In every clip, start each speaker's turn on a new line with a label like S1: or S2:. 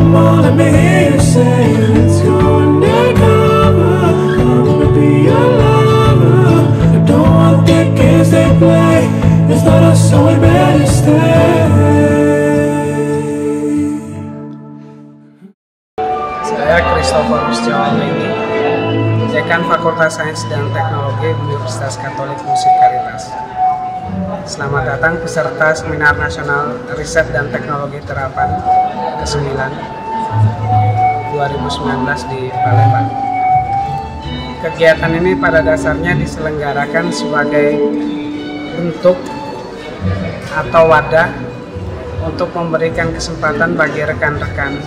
S1: Come on, let me hear you say, let's go undercover. I wanna be your lover. I don't want the games they play. It's not us, so we better stay.
S2: Saya Christopher Musjawan ini, Dekan Fakultas Sains dan Teknologi Universitas Katolik Musik Caritas. Selamat datang peserta Seminar Nasional Riset dan Teknologi Terapan ke-9 2019 di Palembang. Kegiatan ini pada dasarnya diselenggarakan sebagai bentuk atau wadah untuk memberikan kesempatan bagi rekan-rekan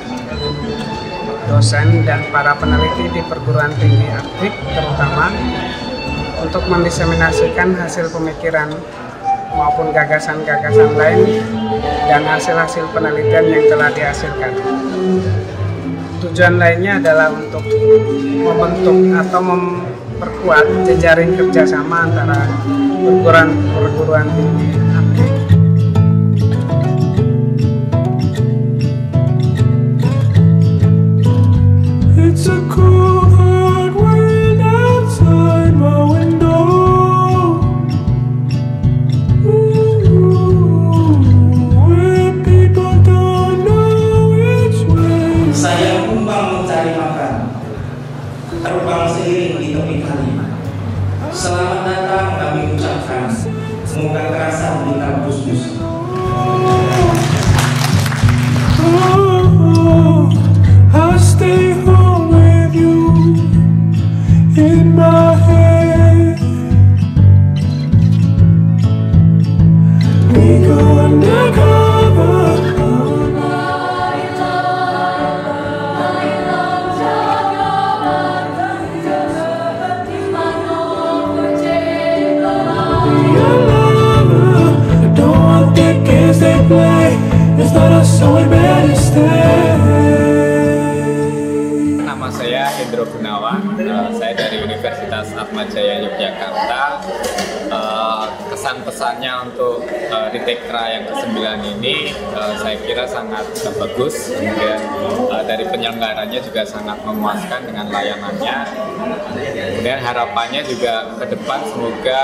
S2: dosen dan para peneliti di perguruan tinggi aktif terutama untuk mendiseminasikan hasil pemikiran maupun gagasan-gagasan lain dan hasil-hasil penelitian yang telah dihasilkan. Tujuan lainnya adalah untuk membentuk atau memperkuat jejaring kerjasama antara perguruan tinggi aktif.
S1: It's a cool hard wind outside my window. When people don't know which way.
S3: Saya kumbang mencari makan, terbang seiring di tepi kali. Selamat datang kami ucapkan, semoga terasa di kampus-bus.
S1: I stay home with you in my head. We go undercover. Be your lover. I don't want the games they play. It's not us, so we better stay.
S4: Nama saya Hendro Gunawan, saya dari Universitas Atmajaya Yogyakarta. Kesan-pesannya untuk Ritekra yang ke-9 ini saya kira sangat bagus, kemudian dari penyelenggaranya juga sangat memuaskan dengan layanannya. Kemudian harapannya juga ke depan semoga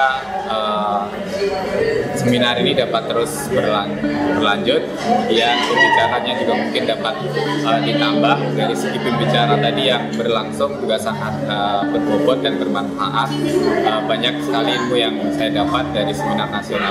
S4: seminar ini dapat terus berlanjut. Ya, pembicaranya juga mungkin dapat ditambah. Dari segi pembicara tadi yang berlangsung juga sangat berbobot dan bermanfaat. Banyak sekali ilmu yang saya dapat dari seminar nasional.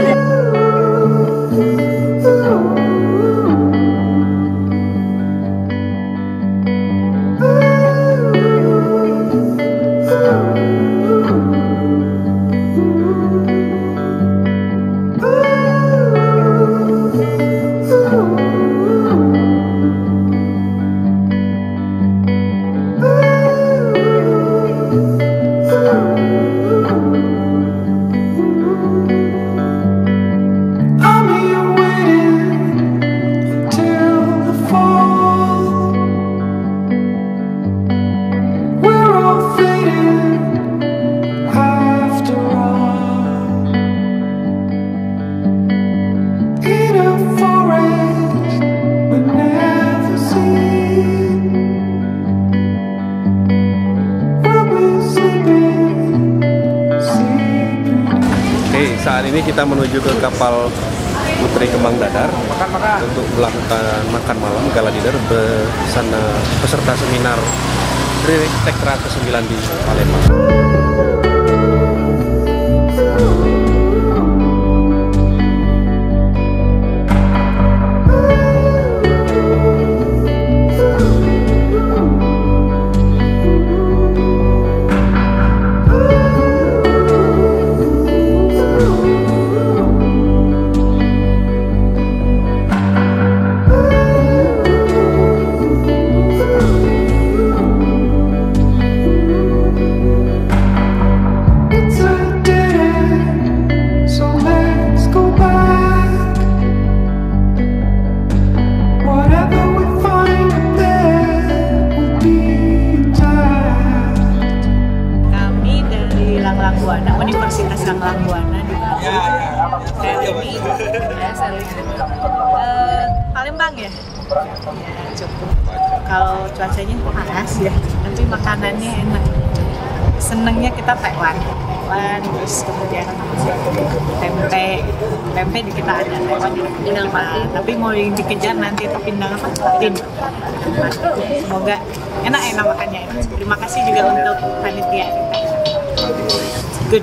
S5: Saat ini kita menuju ke kapal Putri Kembang Dadar untuk melakukan makan malam gala dinner bersama peserta seminar Ritekra ke-9 di Palembang.
S6: Kalau cuacanya panas ya, tapi makanannya enak. Senengnya kita Taiwan, terus kemudian tempe di kita ada Taiwan di Pinang Pati, tapi mau yang dikejar nanti itu Pinang apa? Tin. Semoga enak makannya. Terima kasih juga untuk panitia. Good.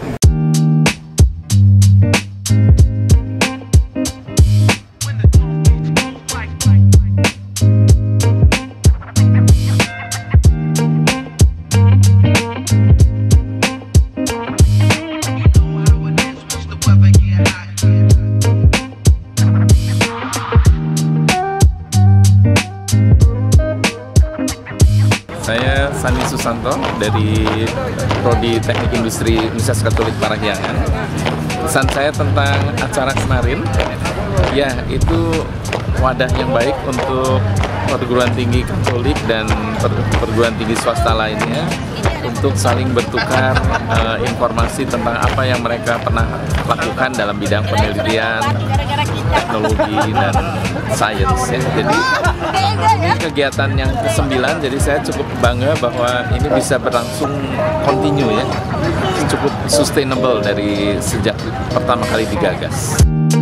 S7: Saya Sani Susanto dari Prodi Teknik Industri Universitas Katolik Parahyangan. Pesan saya tentang acara kemarin, ya itu wadah yang baik untuk perguruan tinggi Katolik dan perguruan tinggi swasta lainnya untuk saling bertukar informasi tentang apa yang mereka pernah lakukan dalam bidang penelitian, teknologi, dan sains ya. Jadi ini kegiatan yang ke-9, jadi saya cukup bangga bahwa ini bisa berlangsung kontinu ya, cukup sustainable dari sejak pertama kali digagas.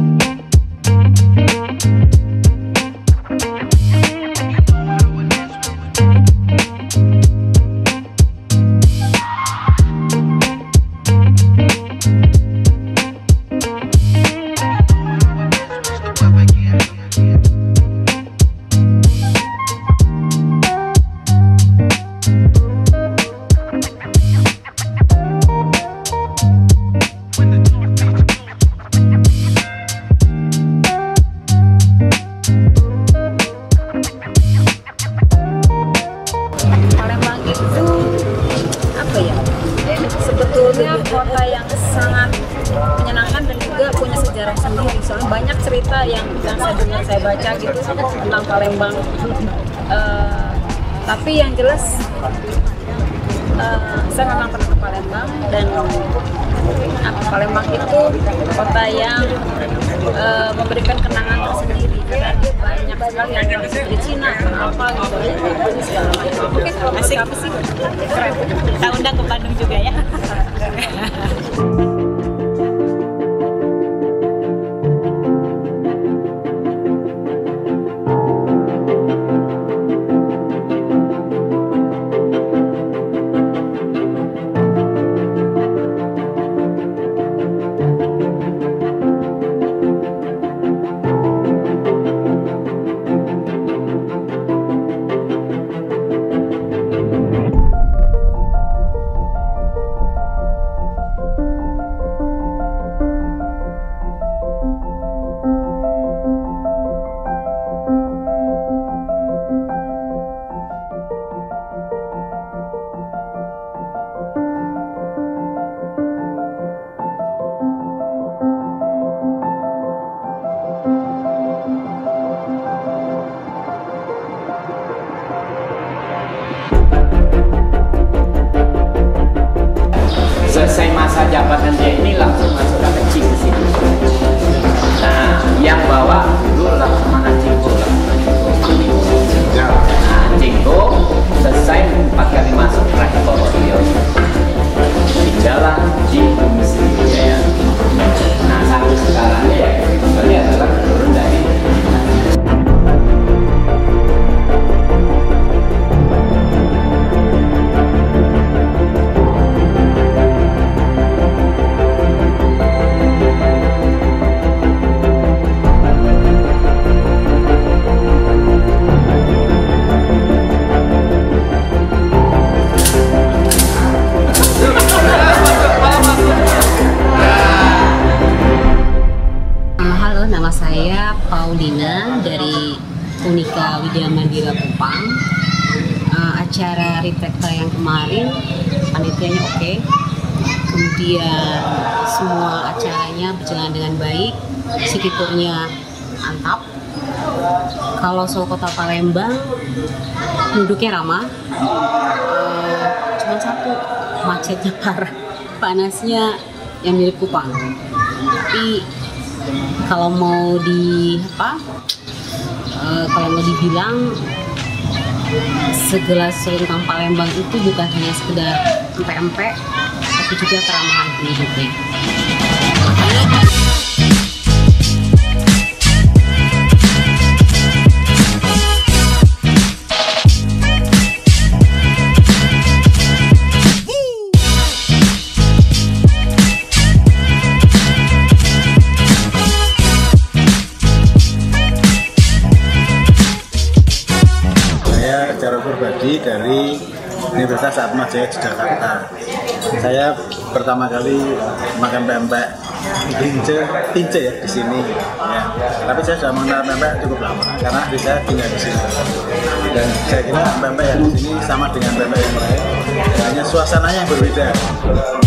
S8: Sebetulnya kota yang sangat menyenangkan dan juga punya sejarah sendiri. Soalnya banyak cerita yang saya dengar, saya baca gitu tentang Palembang. Tapi yang jelas saya memang pernah ke Palembang dan Palembang itu kota yang memberikan kenangan tersendiri karena dia banyak sekali yang dari Cina, apa gitu, segala macam. Oke, kalau
S6: Asik.
S8: apa sih? Keren.
S6: Kita undang ke Bandung juga ya.
S9: Selesai masa jabatan dia ini langsung masuk ke kecil ke situ. Nah, yang bawa dulu Laksamana Cingko. Nah, Cingko selesai 4 kali masuk terakhir bawa beliau. Tinggallah di Komisi Jaya. Nah, sampai sekarang ya beliau adalah turun dari
S10: Nama saya Paulina dari Unika Widya Mandira Kupang. Acara Reflecta yang kemarin panitianya oke. Kemudian semua acaranya berjalan dengan baik, sikiturnya mantap. Kalau soal kota Palembang, penduduknya ramah. Cuma satu, macetnya parah, panasnya yang mirip Kupang. Tapi kalau mau dibilang segelas selentang Palembang itu bukan hanya sekedar empek-empek, tapi juga keramahan penduduknya.
S11: Secara pribadi dari Universitas Atmajaya di Jakarta, saya pertama kali makan pempek Tince ya di sini. Ya. Tapi saya sudah mengenal pempek cukup lama karena saya tinggal di sini. Dan saya kira pempek yang di sini sama dengan pempek yang lain, hanya suasananya yang berbeda.